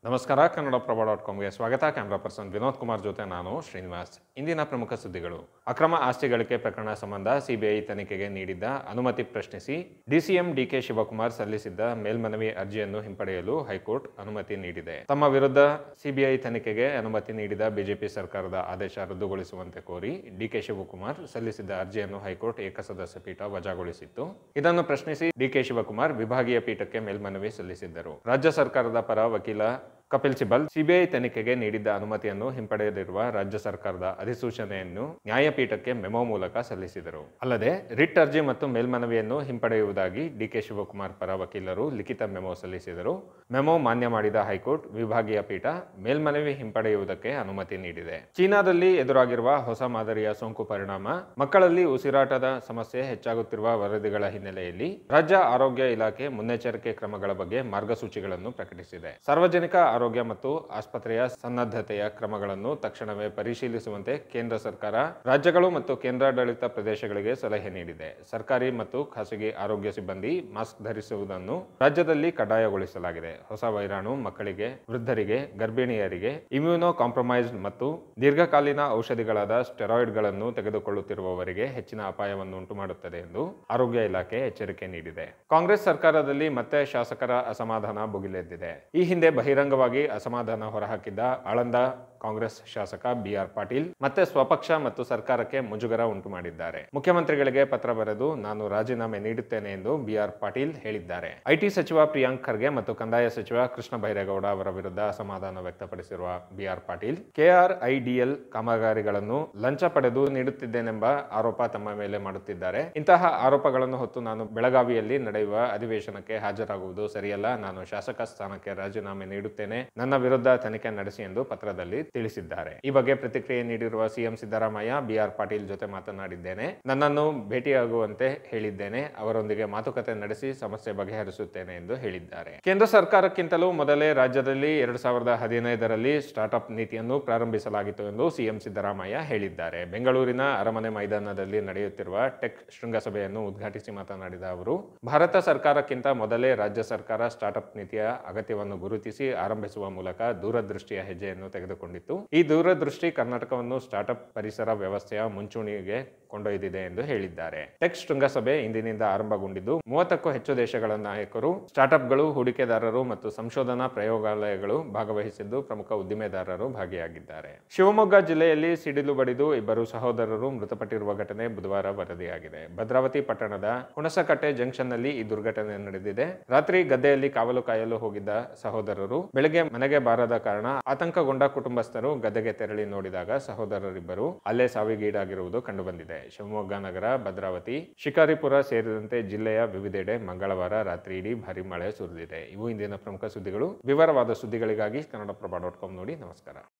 ನಮಸ್ಕಾರ ಕನ್ನಡಪ್ರಭ.comಗೆ ಸ್ವಾಗತ. Camera person Vinod Kumar ಜೊತೆ ನಾನು ಶ್ರೀನಿವಾಸ್. ಇಂದಿನ ಪ್ರಮುಖ ಸುದ್ದಿಗಳು. ಅಕ್ರಮ ಆಸ್ತಿ ಗಳಿಕೆ ಪ್ರಕರಣ ಸಂಬಂಧ ಸಿಬಿಐ ತನಿಖೆಗೆ ನೀಡಿದ್ದ ಅನುಮತಿ ಪ್ರಶ್ನಿಸಿ ಡಿಸಿಎಂ ಡಿಕೆ ಶಿವಕುಮಾರ್ ಸಲ್ಲಿಸಿದ್ದ ಮೇಲ್ಮನವಿ ಅರ್ಜಿಯನ್ನು ಹಿಂಪಡೆಯಲು ಹೈಕೋರ್ಟ್ ಅನುಮತಿ ನೀಡಿದೆ. ತಮ್ಮ ವಿರುದ್ಧ ಸಿಬಿಐ ತನಿಖೆಗೆ ಅನುಮತಿ ನೀಡಿದ ಬಿಜೆಪಿ ಸರ್ಕಾರದ ಆದೇಶ ರದ್ದುಗೊಳಿಸುವಂತೆ ಕೋರಿ ಡಿಕೆ ಶಿವಕುಮಾರ್ ಸಲ್ಲಿಸಿದ್ದ ಅರ್ಜಿಯನ್ನು ಹೈಕೋರ್ಟ್ ಏಕಸದಸ್ಯ ಪೀಠ ವಜಾಗೊಳಿಸಿತ್ತು. ಇದನ್ನು ಪ್ರಶ್ನಿಸಿ ಡಿಕೆ ಶಿವಕುಮಾರ್ ವಿಭಾಗೀಯ ಪೀಠಕ್ಕೆ ಮೇಲ್ಮನವಿ ಸಲ್ಲಿಸಿದ್ದರು. ರಾಜ್ಯ ಸರ್ಕಾರದ ಪರ ವಕೀಲ ಕಪಿಲ್ ಸಿಬಲ್ ಸಿಬಿಐ ತನಿಖೆಗೆ ನೀಡಿದ್ದ ಅನುಮತಿಯನ್ನು ಹಿಂಪಡೆಯದಿರುವ ರಾಜ್ಯ ಸರ್ಕಾರದ ಅಧಿಸೂಚನೆಯನ್ನು ನ್ಯಾಯಪೀಠಕ್ಕೆ ಮೆಮೊ ಮೂಲಕ ಸಲ್ಲಿಸಿದರು. ಅಲ್ಲದೆ ರಿಟ್ ಅರ್ಜಿ ಮತ್ತು ಮೇಲ್ಮನವಿಯನ್ನು ಹಿಂಪಡೆಯುವುದಾಗಿ ಡಿಕೆ ಶಿವಕುಮಾರ್ ಪರ ವಕೀಲರು ಲಿಖಿತ ಮೆಮೊ ಸಲ್ಲಿಸಿದರು. ಮೆಮೊ ಮಾನ್ಯ ಮಾಡಿದ ಹೈಕೋರ್ಟ್ ವಿಭಾಗೀಯ ಪೀಠ ಮೇಲ್ಮನವಿ ಹಿಂಪಡೆಯುವುದಕ್ಕೆ ಅನುಮತಿ ನೀಡಿದೆ. ಚೀನಾದಲ್ಲಿ ಎದುರಾಗಿರುವ ಹೊಸ ಮಾದರಿಯ ಸೋಂಕು ಪರಿಣಾಮ ಮಕ್ಕಳಲ್ಲಿ ಉಸಿರಾಟದ ಸಮಸ್ಯೆ ಹೆಚ್ಚಾಗುತ್ತಿರುವ ವರದಿಗಳ ಹಿನ್ನೆಲೆಯಲ್ಲಿ ರಾಜ್ಯ ಆರೋಗ್ಯ ಇಲಾಖೆ ಮುನ್ನೆಚ್ಚರಿಕೆ ಕ್ರಮಗಳ ಬಗ್ಗೆ ಮಾರ್ಗಸೂಚಿಗಳನ್ನು ಪ್ರಕಟಿಸಿದೆ. ಸಾರ್ವಜನಿಕ ಆರೋಗ್ಯ ಮತ್ತು ಆಸ್ಪತ್ರೆಯ ಸನ್ನದ್ಧತೆಯ ಕ್ರಮಗಳನ್ನು ತಕ್ಷಣವೇ ಪರಿಶೀಲಿಸುವಂತೆ ಕೇಂದ್ರ ಸರ್ಕಾರ ರಾಜ್ಯಗಳು ಮತ್ತು ಕೇಂದ್ರಾಡಳಿತ ಪ್ರದೇಶಗಳಿಗೆ ಸಲಹೆ ನೀಡಿದೆ. ಸರ್ಕಾರಿ ಮತ್ತು ಖಾಸಗಿ ಆರೋಗ್ಯ ಸಿಬ್ಬಂದಿ ಮಾಸ್ಕ್ ಧರಿಸುವುದನ್ನು ರಾಜ್ಯದಲ್ಲಿ ಕಡ್ಡಾಯಗೊಳಿಸಲಾಗಿದೆ. ಹೊಸ ವೈರಾಣು ಮಕ್ಕಳಿಗೆ, ವೃದ್ಧರಿಗೆ, ಗರ್ಭಿಣಿಯರಿಗೆ, ಇಮ್ಯುನೋ ಕಾಂಪ್ರಮೈಸ್ಡ್ ಮತ್ತು ದೀರ್ಘಕಾಲೀನ ಔಷಧಿಗಳಾದ ಸ್ಟೆರಾಯ್ಡ್ಗಳನ್ನು ತೆಗೆದುಕೊಳ್ಳುತ್ತಿರುವವರಿಗೆ ಹೆಚ್ಚಿನ ಅಪಾಯವನ್ನು ಉಂಟುಮಾಡುತ್ತದೆ ಎಂದು ಆರೋಗ್ಯ ಇಲಾಖೆ ಎಚ್ಚರಿಕೆ ನೀಡಿದೆ. ಕಾಂಗ್ರೆಸ್ ಸರ್ಕಾರದಲ್ಲಿ ಮತ್ತೆ ಶಾಸಕರ ಅಸಮಾಧಾನ ಭುಗಿಲೆದ್ದಿದೆ. ಈ ಹಿಂದೆ ಬಹಿರಂಗವಾಗಿ ಅಸಮಾಧಾನ ಹೊರಹಾಕಿದ್ದ ಆಳಂದ ಕಾಂಗ್ರೆಸ್ ಶಾಸಕ ಬಿಆರ್ ಪಾಟೀಲ್ ಮತ್ತೆ ಸ್ವಪಕ್ಷ ಮತ್ತು ಸರ್ಕಾರಕ್ಕೆ ಮುಜುಗರ ಉಂಟು ಮಾಡಿದ್ದಾರೆ. ಮುಖ್ಯಮಂತ್ರಿಗಳಿಗೆ ಪತ್ರ ಬರೆದು ನಾನು ರಾಜೀನಾಮೆ ನೀಡುತ್ತೇನೆ ಎಂದು ಬಿಆರ್ ಪಾಟೀಲ್ ಹೇಳಿದ್ದಾರೆ. ಐಟಿ ಸಚಿವ ಪ್ರಿಯಾಂಕ್ ಖರ್ಗೆ ಮತ್ತು ಕಂದಾಯ ಸಚಿವ ಕೃಷ್ಣ ಬೈರೇಗೌಡ ಅವರ ವಿರುದ್ಧ ಅಸಮಾಧಾನ ವ್ಯಕ್ತಪಡಿಸಿರುವ ಬಿಆರ್ ಪಾಟೀಲ್ ಕೆಆರ್ಐಡಿಎಲ್ ಕಾಮಗಾರಿಗಳನ್ನು ಲಂಚ ಪಡೆದು ನೀಡುತ್ತಿದ್ದೇನೆಂಬ ಆರೋಪ ತಮ್ಮ ಮೇಲೆ ಮಾಡುತ್ತಿದ್ದಾರೆ. ಇಂತಹ ಆರೋಪಗಳನ್ನು ಹೊತ್ತು ನಾನು ಬೆಳಗಾವಿಯಲ್ಲಿ ನಡೆಯುವ ಅಧಿವೇಶನಕ್ಕೆ ಹಾಜರಾಗುವುದು ಸರಿಯಲ್ಲ. ನಾನು ಶಾಸಕ ಸ್ಥಾನಕ್ಕೆ ರಾಜೀನಾಮೆ ನೀಡುತ್ತೇನೆ. ನನ್ನ ವಿರುದ್ಧ ತನಿಖೆ ನಡೆಸಿ ಎಂದು ಪತ್ರದಲ್ಲಿ ತಿಳಿಸಿದ್ದಾರೆ. ಈ ಬಗ್ಗೆ ಪ್ರತಿಕ್ರಿಯೆ ನೀಡಿರುವ ಸಿಎಂ ಸಿದ್ದರಾಮಯ್ಯ ಬಿಆರ್ ಪಾಟೀಲ್ ಜೊತೆ ಮಾತನಾಡಿದ್ದೇನೆ. ನನ್ನನ್ನು ಭೇಟಿಯಾಗುವಂತೆ ಹೇಳಿದ್ದೇನೆ. ಅವರೊಂದಿಗೆ ಮಾತುಕತೆ ನಡೆಸಿ ಸಮಸ್ಯೆ ಬಗೆಹರಿಸುತ್ತೇನೆ ಎಂದು ಹೇಳಿದ್ದಾರೆ. ಕೇಂದ್ರ ಸರ್ಕಾರಕ್ಕಿಂತಲೂ ಮೊದಲೇ ರಾಜ್ಯದಲ್ಲಿ 2015ರಲ್ಲಿ ಸ್ಟಾರ್ಟ್ಅಪ್ ನೀತಿಯನ್ನು ಪ್ರಾರಂಭಿಸಲಾಗಿತ್ತು ಎಂದು ಸಿಎಂ ಸಿದ್ದರಾಮಯ್ಯ ಹೇಳಿದ್ದಾರೆ. ಬೆಂಗಳೂರಿನ ಅರಮನೆ ಮೈದಾನದಲ್ಲಿ ನಡೆಯುತ್ತಿರುವ ಟೆಕ್ ಶೃಂಗಸಭೆಯನ್ನು ಉದ್ಘಾಟಿಸಿ ಮಾತನಾಡಿದ ಅವರು, ಭಾರತ ಸರ್ಕಾರಕ್ಕಿಂತ ಮೊದಲೇ ರಾಜ್ಯ ಸರ್ಕಾರ ಸ್ಟಾರ್ಟ್ಅಪ್ ನೀತಿಯ ಅಗತ್ಯವನ್ನು ಗುರುತಿಸಿ ಆರಂಭಿಸುವ ಮೂಲಕ ದೂರದೃಷ್ಟಿಯ ಹೆಜ್ಜೆಯನ್ನು ತೆಗೆದುಕೊಂಡಿತ್ತು. ಈ ದೂರದೃಷ್ಟಿ ಕರ್ನಾಟಕವನ್ನು ಸ್ಟಾರ್ಟ್ಅಪ್ ಪರಿಸರ ವ್ಯವಸ್ಥೆಯ ಮುಂಚೂಣಿಗೆ ಕೊಂಡೊಯ್ದಿದೆ ಎಂದು ಹೇಳಿದ್ದಾರೆ. ಟೆಕ್ ಶೃಂಗಸಭೆ ಇಂದಿನಿಂದ ಆರಂಭಗೊಂಡಿದ್ದು 30ಕ್ಕೂ ಹೆಚ್ಚು ದೇಶಗಳ ನಾಯಕರು, ಸ್ಟಾರ್ಟ್ಅಪ್ಗಳು, ಹೂಡಿಕೆದಾರರು ಮತ್ತು ಸಂಶೋಧನಾ ಪ್ರಯೋಗಾಲಯಗಳು ಭಾಗವಹಿಸಿದ್ದು ಪ್ರಮುಖ ಉದ್ದಿಮೆದಾರರು ಭಾಗಿಯಾಗಿದ್ದಾರೆ. ಶಿವಮೊಗ್ಗ ಜಿಲ್ಲೆಯಲ್ಲಿ ಸಿಡಿಲು ಬಡಿದು ಇಬ್ಬರು ಸಹೋದರರು ಮೃತಪಟ್ಟಿರುವ ಘಟನೆ ಬುಧವಾರ ವರದಿಯಾಗಿದೆ. ಭದ್ರಾವತಿ ಪಟ್ಟಣದ ಹುಣಸಕಟ್ಟೆ ಜಂಕ್ಷನ್ನಲ್ಲಿ ಈ ದುರ್ಘಟನೆ ನಡೆದಿದೆ. ರಾತ್ರಿ ಗದ್ದೆಯಲ್ಲಿ ಕಾವಲು ಕಾಯಲು ಹೋಗಿದ್ದ ಸಹೋದರರು ಬೆಳಗ್ಗೆ ಮನೆಗೆ ಬಾರದ ಕಾರಣ ಆತಂಕಗೊಂಡ ಕುಟುಂಬಸ್ಥರು ಗದ್ದೆಗೆ ತೆರಳಿ ನೋಡಿದಾಗ ಸಹೋದರರಿಬ್ಬರು ಅಲ್ಲೇ ಸಾವಿಗೀಡಾಗಿರುವುದು ಕಂಡುಬಂದಿದೆ. ಶಿವಮೊಗ್ಗ ನಗರ, ಭದ್ರಾವತಿ, ಶಿಕಾರಿಪುರ ಸೇರಿದಂತೆ ಜಿಲ್ಲೆಯ ವಿವಿಧೆಡೆ ಮಂಗಳವಾರ ರಾತ್ರಿ ಇಡೀ ಭಾರಿ ಮಳೆ ಸುರಿದಿದೆ. ಇವು ಇಂದಿನ ಪ್ರಮುಖ ಸುದ್ದಿಗಳು. ವಿವರವಾದ ಸುದ್ದಿಗಳಿಗಾಗಿ ಕನ್ನಡಪ್ರಭ.com ನೋಡಿ. ನಮಸ್ಕಾರ.